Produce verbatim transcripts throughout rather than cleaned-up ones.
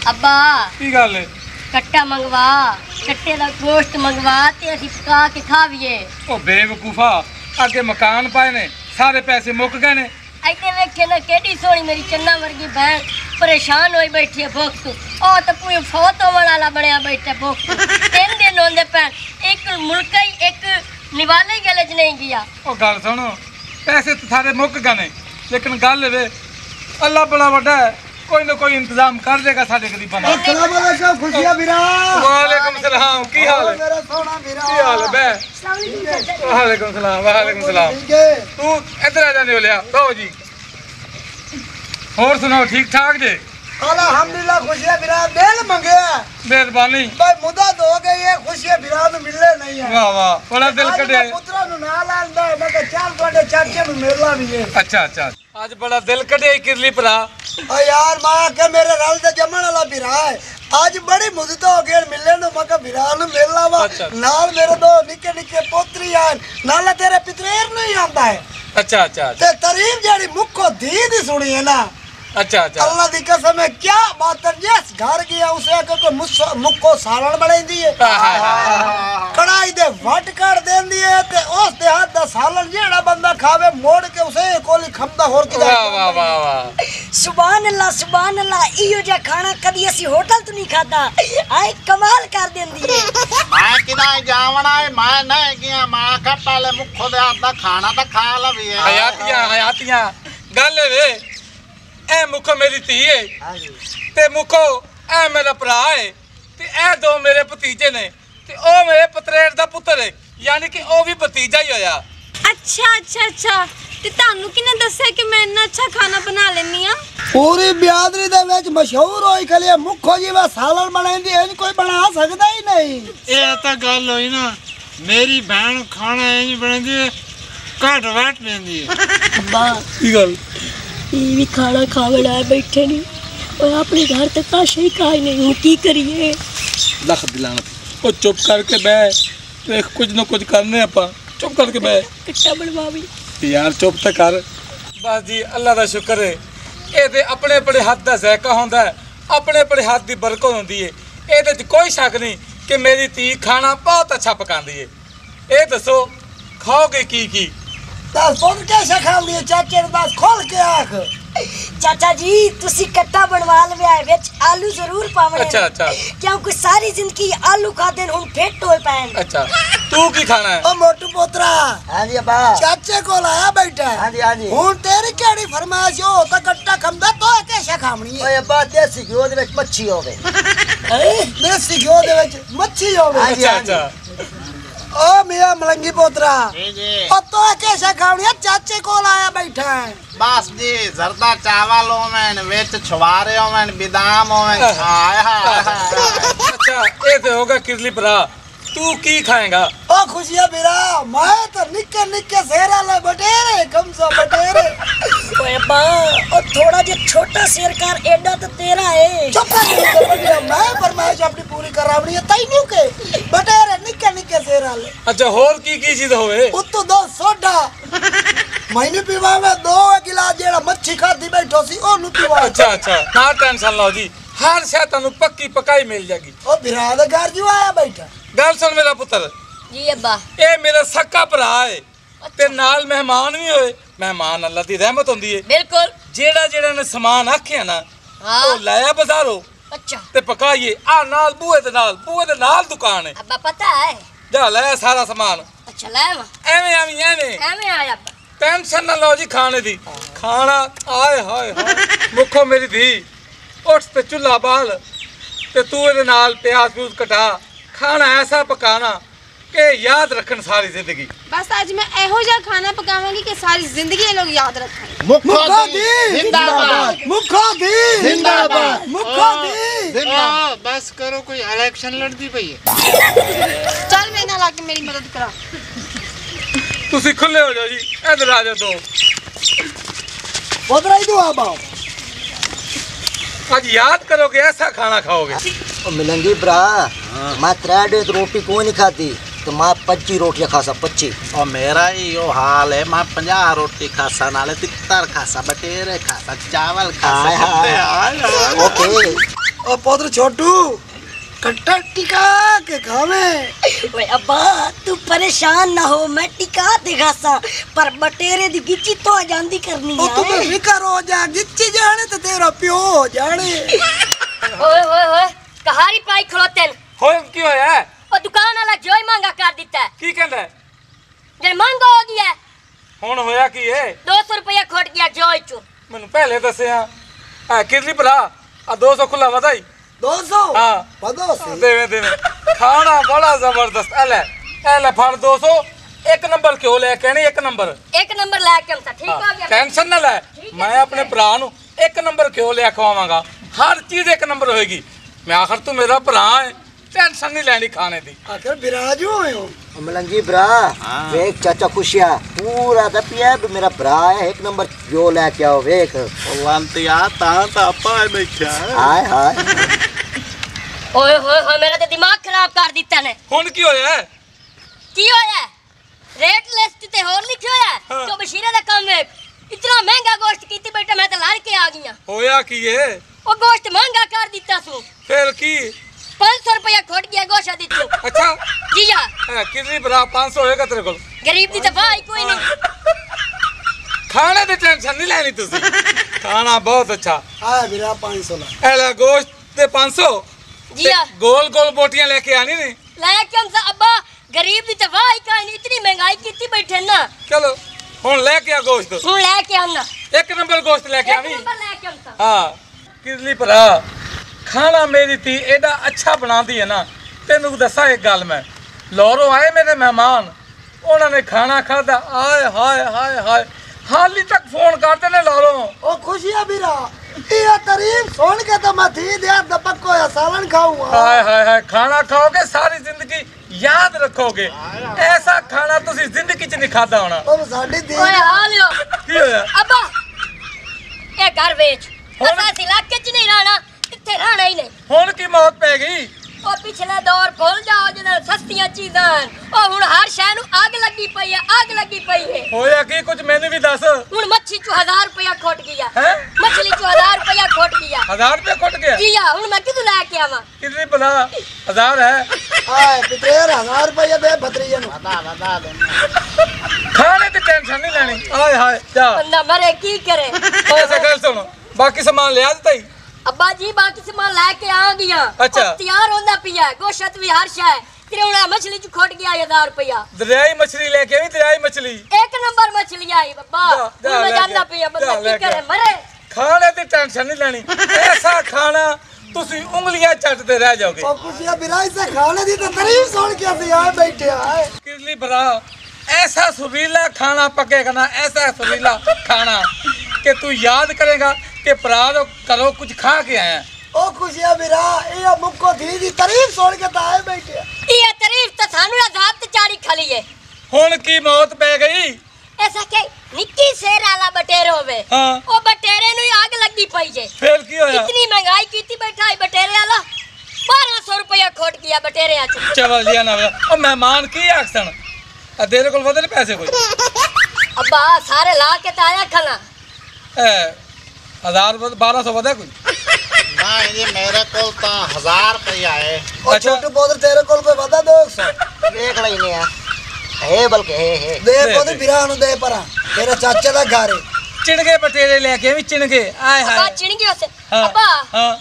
अब्बा की गल है? कट्टा मंगवा, कट्टे दा गोश्त मंगवा ते असीं पका के खावीए। ओ बेवकूफा, अगे मकान पाए ने, सारे पैसे मुक गए ने। ऐने वेखे ना केडी सोहनी मेरी चन्ना वर्गी बहन परेशान होई बैठी है भुख तो। ओ तो पूरी फौत होने वाला बनया बैठा भुख तो। तीन दिन होंदे पैन, एक मुल्क ही एक निवाले गले च नहीं गया। ओ गल सुनो, पैसे तो सारे मुक गए ने, लेकिन गल वे अल्लाह बड़ा बड़ा है, कोई ना कोई इंतजाम कर देगा साडे गरीबां दा। अस्सलाम वालेकुम खुशिया वीरा। वालेकुम सलाम, की हाल है? मेरा सोना वीरा। की हाल है बे? वालेकुम सलाम, वालेकुम सलाम। तू इधर आ जाने वाले रो जी। और सुनाओ, ठीक ठाक जे? अल्हम्दुलिल्लाह खुशिया वीरा बेल मंगया। मेहरबानी। भाई मुद्दा तो हो गई है, खुशिया वीरा नु मिलने नहीं है। वाह वाह, बड़ा दिल कटे। पुत्रा नु नाल आंदा है, मैं चल तोड़े चाचे नु मिलना भी है। अच्छा अच्छा, आज बड़ा दिल कटे किरली भरा। ओ यार मां के मेरे रल दे जमन वाला वीरा है, आज बड़ी मुद्दत हो गई मिलने नु, मैं वीरा नु मिलना वा। नाल मेरे दो निके निके पोतरी आन, नाल तेरे पितरेर नु ही आंदा है। अच्छा अच्छा ते तारीफ जेडी मुखो दी दी सुनी है ना। अच्छा अच्छा, अल्लाह दी कसम है, क्या बात है, जिस घर गया उसे को मुक्को सालन बनाई है, कढ़ाई दे वट कर देंदी है ते उस दे हाथ दा सालन जेड़ा बंदा खावे मोड़ के उसे कोली खमदा होर की। वाह वाह वाह वाह, सुभान अल्लाह सुभान अल्लाह। इयो जा खाना कदी असी होटल तो नहीं खाता, आए कमाल कर देंदी है। मैं किदा जावना है, मैं नहीं गया, मैं का पहले मुखो दे हाथ दा खाना ता खा लवी है। हयातियां हयातियां गल वे, ए मुखो मेरी धी है ते मुखो ए मेरा भरा है ते ए दो मेरे भतीजे ने ते ओ मेरे पतरेर दा पुत्तर है, यानी कि ओ भी भतीजा ही होया। अच्छा अच्छा अच्छा, ते तानू किने दस्या कि मैं इतना अच्छा खाना बना लेनी आ? पूरी बियादरी दे विच मशहूर होई खली मुखो जी वा सालन बनाईंदी है, कोई बना सकदा ही नहीं। ए ता गल होई ना, मेरी बहन खाना इंज बनांदी है, घट वट लेंदी है। अब्बा की गल? ये भी खाना खावड़ा है बैठे नहीं, और अपने घर तक ताशा ही खाई नहीं हूँ, की करिए? लख दिलाना ओ चुप करके बह, देख कुछ ना कुछ करने आपा, चुप करके बह। कट्टा बनवा भी यार चुप तो कर। बस जी अल्लाह का शुक्र है, ये ते अपने अपने हाथ का जायका होंदा है, अपने अपने हाथ की बरकत होंदी है। ये कोई शक नहीं कि मेरी धी खाना बहुत अच्छा पकाती है। ये दसो खाओगे की की? दस बोल कैसे खा लिए चाचे ने, बस खोल के आख। चाचा जी तुसी कट्टा बनवा लवे, विच आलू जरूर पावणे। अच्छा अच्छा, क्योंकि सारी जिंदगी आलू खादे हुन फिट होए पैन। अच्छा तू की खाना है? ओ मोटू पोतरा। हां जी अब्बा। चाचे को लाया बैठा। हां जी हां जी। हुन तेरी केड़ी फरमाइश हो, तो कट्टा खंदा तो कैसे खावणी है? ओए अब्बा देसी घिओ दे विच मच्छी होवे। देसी घिओ दे विच मच्छी होवे। अच्छा अच्छा। ओ मियां मलंगी पोतरा, जी जी। ओ तो कैसे खावणी है? चाचे को लाया बैठा है। बस जी जरदा चावल होवन, विच छुआरे होवन, बादाम होवन। हाय हाय हाय। अच्छा ये तो होगा किरली भरा, तू की खाएगा? ओ खुशिया मेरा, मैं तो निक्के निक्के सेरा ले बटेरे, कम सा बटेरे। ओए अब्बा ओ थोड़ा जे छोटा शेर कर, एडा तो तेरा है। चुप कर, मैं फरमाइश अपनी पूरी करावनी है, तैनू के बटेरे निक्के निक्के सेरा ले। अच्छा होर की की चीज होवे? उत्तो दो सोडा मैंने पीवावे, दो गिलास जेड़ा मच्छी खादी बैठो सी ओ नु पीवा। अच्छा अच्छा, ना टेंशन लो जी, हर शय तन्नू पक्की पकाई मिल जाएगी। ओ बिरा दा घर जो आया बैठा। गल सुन मेरा पुत्र, जी अब्बा। ये मेरा सक्का भरा है ते नाल मेहमान भी होए। मेहमान अल्लाह दी रहमत होंदी है। बिल्कुल। जेड़ा जेड़ा ने सामान आखिया ना हां ओ लाया बाजारों। अच्छा ते पकाइए। आ नाल बूहे दे नाल, बूहे दे नाल दुकान है। अब्बा पता है। जा लाया सारा सामान। अच्छा लाया एवें एवें एवें एवें आया अब्बा, टेंशन ना लो जी खाने दी। खाना आए हाय हाय मुखो मेरी धी, उठ ते चूल्हा बाल ते तू इहदे नाल प्याज प्यूज कटा, खाना ऐसा पकाना कि याद रखन सारी जिंदगी। बस आज मैं एहो जा खाना पकावांगी कि सारी जिंदगी ये लोग याद रखें। मुखो दी जिंदाबाद, मुखो दी जिंदाबाद, मुखो दी जिंदाबाद। बस करो, कोई इलेक्शन लड़ती पई है। चल मेरे नाल आके मेरी मदद करा। तुसी खुले हो जाओ जी, इधर आ जाओ दो। पोतरा ही दुआ बाओ, आज याद करोगे ऐसा खाना खाओगे। ओ मिलंगी भरा, मैं त्रै दिन रोटी कोई नहीं खाती, तो मैं पच्ची रोटियां खासा, पच्ची। और मेरा ही यो हाल है, मैं पंजाह रोटी खासा, नाले तितर खासा, बटेरे खासा, चावल खासा। ओके ओ पुत्र छोटू कट्टा टिका के खावे। ओए अब्बा तू परेशान ना हो, मैं टिका देगा सा, पर बटेरे दी गिच्ची तो जांदी करनी ओ है। तू तो फिकर हो जा, गिच्ची जाने ते तेरा प्यो हो जाने। ओए ओए ओए कहारी पाई खलोते न होए की होया ओ दुकान वाला जोई महंगा कर दिता है। की कहंदा जे महंगा हो गया हुन होया की है? दो सौ रुपया खोट गया जोई चू। मैनू पहले दसिया आ किरली भरा आ दो सौ खुला वधाई दो सौ हाँ बदो से देवे देवे खाना बड़ा जबरदस्त। एले एले फड़ दो सौ एक नंबर क्यों ले कहनी एक नंबर एक नंबर लेके हम सा ठीक हो गया। टेंशन ना ले, मैं अपने भरा नु एक नंबर क्यों ले खवावांगा, हर चीज एक नंबर होएगी। मैं आखिर तू मेरा भरा है, टेंशन नहीं लेनी खाने दी। आखिर बिराज होए हो मलंगी भरा वेख चाचा खुशिया पूरा दपिया भी मेरा भरा है एक नंबर जो लेके आओ वेख लंतिया ता ता अपा बैठा हाय हाय ओए होए होए मेरा तो दिमाग खराब कर दिता ने। हुन की होया की होया रेट लिस्ट ते होर लिखियो है हाँ। जो बशीरे दा काम है। इतना महंगा गोश्त कीती बेटा मैं तो लड़ के आ गई। होया की है? ओ गोश्त महंगा कर दिता सु फिर की पाँच सौ रुपया खोट गया गोश्त दी तू। अच्छा जी जा ए, किरली भरा पाँच सौ होएगा तेरे को? गरीब दी दफा ही कोई नहीं। खाने दी टेंशन नहीं लेनी तुसी, खाना बहुत अच्छा। आ बिरा पाँच सौ ला एला गोश्त ते पाँच सौ जी हाँ गोल गोल बोटियां लेके आनी नहीं। लेके हम सा अब्बा गरीब दी दफा ही कोई नहीं, इतनी महंगाई कीती बैठे ना। चलो हुन लेके आ गोश्त, हूं लेके आना एक नंबर गोश्त लेके एक आनी। नंबर लेके हम सा। हाँ किरली भरा खाना मेरी धी एडा अच्छा बनाती है ना, तेनू दसा एक गल मैं लौरो आए मेरे मेहमान उन्होंने खाना खादा आए हाय हाय हाय हाली तक फोन करते ने लौरो। ओ खुशिया बिरा ये तारीफ सुन के तो मैं थी दे दपको या सालन खाऊंगा। हाय हाय हाय खाना खाओगे सारी जिंदगी याद रखोगे, ऐसा खाना तुसी जिंदगी च नहीं खादा होना। ओ साडी दी ओए हालियो की होया? अब्बा ये घर बेच असा इलाके च नहीं रहना, इत्थे रहना ही नहीं। हुन की मौत पै गई? ओ पिछले दौर भूल जाओ जिन्हें सस्तियां चीजां ओ हुन हर शय नु आग लगी पई है, आग लगी पई है। होया की कुछ मैंने भी दस। हुन मच्छी चो हजार रुपया खोट गया हैं? मछली चो हजार रुपया खोट गया। हजार रुपया खुट गया? जी हां हुन मैं किदू लेके आवा? कितनी भला हजार है? हाय पितेर हजार रुपया दे भतरीजन बता बता दे खाने की टेंशन नहीं लेनी। हाय हाय जा बंदा मरे की करे। ऐसे कर सुनो बाकी सामान ले आता ही। अब्बा जी बाकी सामान लेके आ गया। अच्छा। अब तैयार होंदा पिया गोश्त भी हर शय तिरौड़ा मछली चो खोट गया हजार रुपया। दरियाई मछली लेके आई, दरियाई मछली एक नंबर मछली आई बब्बा। जा, जा, हुन मैं लेके जानदा आ, पिया बंदा जा, की लेके करे आ। मरे। खाने की टेंशन नहीं लेनी, ऐसा खाना तुसी उंगलियां चटते रह जाओगे। ओ खुशिया बिरा से खाने दी तो तारीफ सुन के ਅਸੀਂ आए बैठे आए। किरली भरा ऐसा सुरीला खाना पकेगा ना, ऐसा सुरीला खाना कि तू याद करेगा कि भरा तो करो कुछ खा के आया। ओ खुशिया बिरा ये मुक्को दी दी तारीफ सुन के तो आए बैठे। ये तारीफ तो सानू आजाद ते चाड़ी खली है। हुन की मौत पै गई? ऐसा के निक्की शेर वाला बटेरे होवे हाँ। ओ बटेरे नु आग लगी पई जे। फिर की होया? इतनी महंगाई कीती बैठा है बटेरे वाला बारह सौ रुपया खोट गया बटेरे आ चु। चवल लिया ना ओ मेहमान की आखसन आ तेरे कोल वदन पैसे कोई? अब्बा सारे ला के तो आया खाना। ए हजार बारह सौ वदा कोई? ना ये मेरे को तो हजार रुपया है। ओ अच्छा। छोटू पोदर तेरे कोल कोई वादा दो सौ देख लेने आ है बल्कि है है दे दे, पोदर दे। बिरा नु दे परा तेरे चाचे दा घर है। चिणगे बटेरे लेके भी चिणगे आय अब्बा हाय। चिण गयो से हाँ, अब्बा हाँ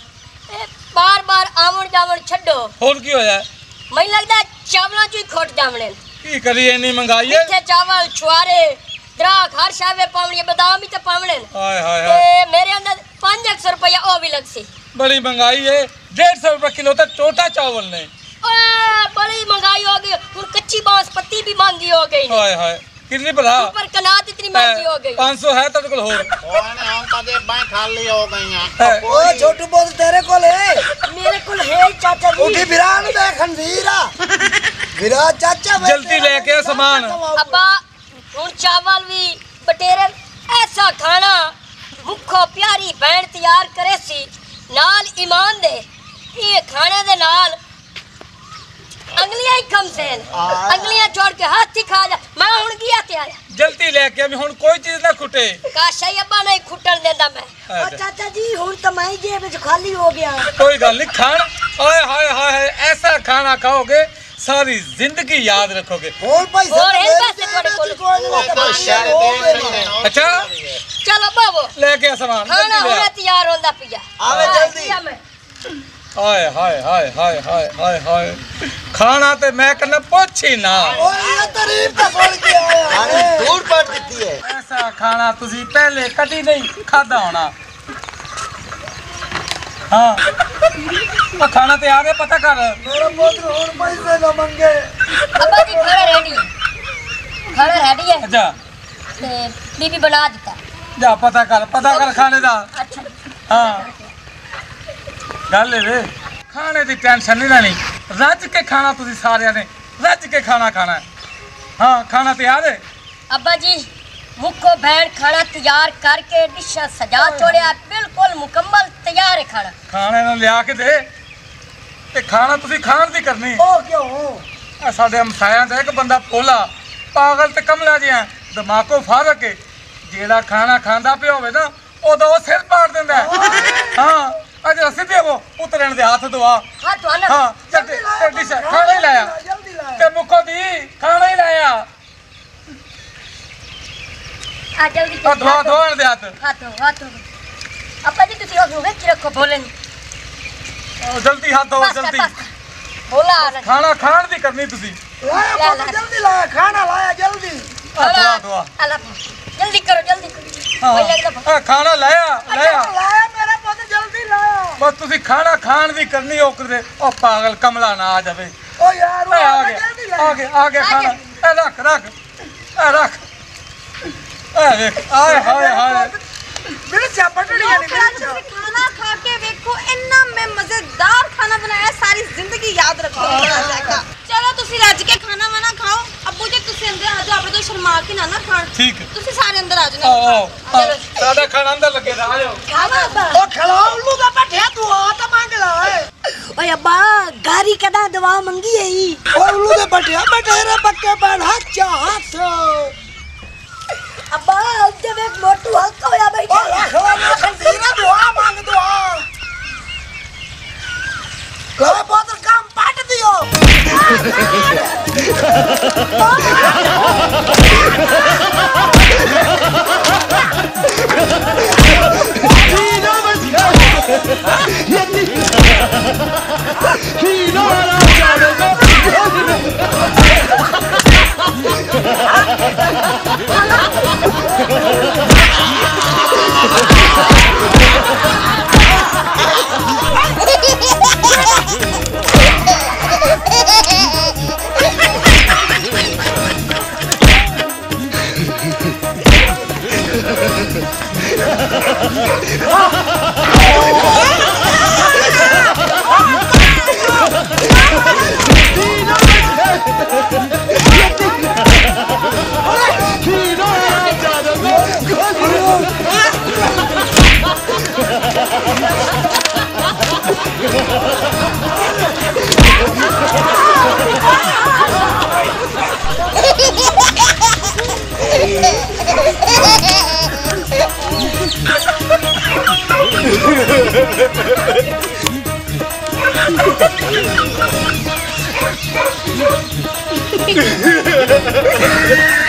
बार बार आवन जावन छड्डो। होर की होया? मैं लगदा चावला चो ही खोट जावणे। की करी इन्नी महंगाई है? मिठे चावल छुआरे द्राख हर शावे पावणी बादाम भी तो पावणे। हाय हाय ते हाय मेरे अंदर पाँच सौ रुपया ओ भी लगसी। बड़ी महंगाई है, डेढ़ सौ रुपये किलो तक छोटा चावल ने। ओए बड़ी महंगाई हो गई हुन कच्ची बांस पत्ती भी महंगी हो गई। हाय हाय कितनी भरा? ऊपर कनात इतनी महंगी हो गई। पाँच सौ है तेरे कोल होर? ओने हम तो जे बैंक खाली हो गई हैं। ओ छोटू पोदर तेरे कोल है? मेरे कुल है चाचा जी। उठी बिरा नु दे खंजीरा बिरा चाचा बैठे जल्दी लेके आ सामान। अब्बा हुन चावल भी बटेरे ऐसा खाना मुखो प्यारी बहन तैयार करे सी नाल ईमान दे ये खाने दे नाल अंगलियां ही कम से अंगलियां छोड़ के हाथ ही खा जा। मैं हुन गया ते आया जल्दी लेके आवी हुण कोई चीज ना खुटे काशा ही अब्बा नहीं खुटन देंदा मैं ओ चाचा जी हुन तो मैं जेब विच खाली हो गया कोई गल नहीं खान ओए हाय हाय ऐसा खाना खाओगे सारी जिंदगी याद रखोगे और पैसे और है पैसे थोड़े कोल अच्छा चलो बाबू लेके आ सामान खाना जल्दी ले होना तैयार होंदा पिया आवे जल्दी हाय हाय हाय हाय हाय हाय हाय खाना ते मैं कन्ने पुछ ही ना ओ ये तारीफ तो सुन के आया खाने दूर पड़ देती है ऐसा खाना तुसी पहले कदी नहीं खादा होना हाँ वो खाना तैयार है पता कर मेरा पुत्र और पैसे न मांगे अब्बा जी खाना रेडी है खाना रेडी है अच्छा ते बीबी बना देता जा पता कर पता कर खाने दा अच्छा हाँ गल वे खाने की टेंशन नहीं लेनी रज के खाना तुसी सारे ने रज के खाना खाना है हाँ खाना तैयार है अब्बा जी मुखो बहन खाना तैयार करके डिशा सजा छोड़िया बिल्कुल मुकम्मल तैयार है खाना खाने ਨੂੰ ਲਿਆ ਕੇ ਦੇ ਤੇ ਖਾਣਾ ਤੁਸੀਂ ਖਾਣ ਦੀ ਕਰਨੀ ओ क्यों ਆ ਸਾਡੇ ਹਮਸਾਇਆਂ ਦਾ ਇੱਕ ਬੰਦਾ ਭੋਲਾ ਪਾਗਲ ਤੇ ਕਮਲਾ ਜਿਹਾ ਦਿਮਾਗੋਂ ਫਾਰਕ ਹੈ ਜਿਹੜਾ ਖਾਣਾ ਖਾਂਦਾ ਪਿਆ ਹੋਵੇ ਨਾ ਉਦੋਂ ਉਹ ਸਿਰ ਪਾੜ ਦਿੰਦਾ ਹਾਂ ਅੱਜ ਸਿੱਧੇ ਉਹ ਉਤਰਨ ਦੇ ਹੱਥ ਦਵਾ हाँ तो आना ਹਾਂ ਚੱਲ ਤੇ ਡਿਸ਼ ਖਾਣਾ ਹੀ ਲਾਇਆ जल्दी ला ਤੇ ਮੁੱਖੋ ਦੀ ਖਾਣਾ ਹੀ ਲਾਇਆ आ जल्दी ਆ ਧਵਾ ਧਵਾਣ ਦੇ ਹੱਥ हाथों हाथों अब्बा जी तुसी और वेच रखो बोले ਉਹ ਜਲਦੀ ਹੱਥ ਧੋ बस ਜਲਦੀ बस बोला आ रहा ਖਾਣਾ ਖਾਣ ਦੀ ਕਰਨੀ ਤੁਸੀਂ लाया ला, पुत्र ला। जल्दी लाया खाना लाया जल्दी ਆ ਧਵਾ ਧਵਾ अल्लाह जल्दी करो जल्दी करो ਹਾਂ वही लगदा ਆ ਖਾਣਾ ਲਾਇਆ ਲਾਇਆ अच्छा लाया मेरा पुत्र जल्दी लाया बस तुसी खाना खान दी करनी हो करे ओ पागल कमला ना आ जावे ओ यार वो ए, आ आगे गया जल्दी आ लाया गया आ गया खाना ए रख रख ए रख ए देख आय हाय हाय मिर्चा पटड़ियां नहीं मिर्चा ਤੁਸੀਂ ਖਾਣਾ ਖਾ ਕੇ ਵੇਖੋ ਇੰਨਾ ਮੈਂ ਮਜ਼ੇਦਾਰ ਖਾਣਾ ਬਣਾਇਆ ਸਾਰੀ ਜ਼ਿੰਦਗੀ ਯਾਦ ਰੱਖੋਗੇ ਬਣਾ ਜਾਏਗਾ ਚਲੋ ਤੁਸੀਂ ਰੱਜ ਕੇ ਖਾਣਾ ਵਾਣਾ ਖਾਓ ਅੱਬੂ ਜੀ ਤੁਸੀਂ ਅੰਦਰ ਆ ਜਾਓ ਆਪਣੇ ਤੋਂ ਸ਼ਰਮਾ ਕੇ ਨਾ ਨਾ ਖਾਣ ठीक है ਤੁਸੀਂ ਸਾਰੇ ਅੰਦਰ ਆ आओ ਜਾਓ आओ साडा खाना अंदर लगे दा आ जाओ खाना अब्बा ओ खिलाओ उल्लू का पठे तू आ तो मांग ला ओए अब्बा गारी कदा दवा मंगी है ई ओ उल्लू दे पठे बैठे रे पक्के पैर हाथ चा हाथ अब्बा जब एक मोटू हक होया ओ बैठा रखवा ना खंजीरा दुआ मांग दुआ ला पुत्र काम पाट दियो Ha ha ha ha!